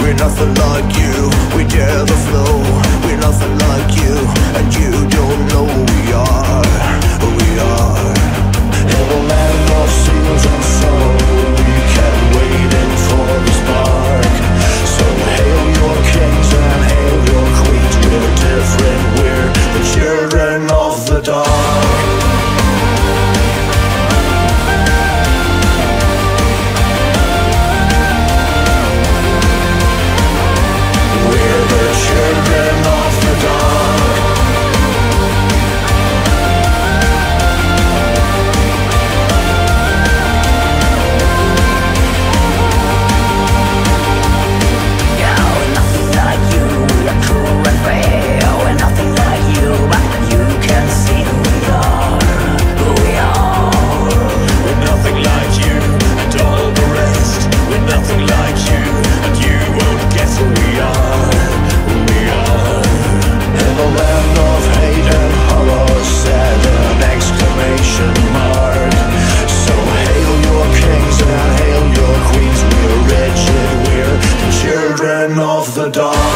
We're nothing like you, we dare the flow. We're nothing like you, and you don't know who we are. Who we are. In the land of seals and sorrow, we kept waiting for the spark. So hail your kings and hail your queens. We're different, we're the children of the dark. We're the children of the dark. Yeah, we're nothing like you, we are true and fair. We're nothing like you, but you can see who we are. Who we are. We're nothing like you and all the rest. We're nothing like you, and you won't guess who we are. Who we are. In the land of hate and horror, set an exclamation mark. So hail your kings and hail your queens. We're wretched, we're the children of the dark.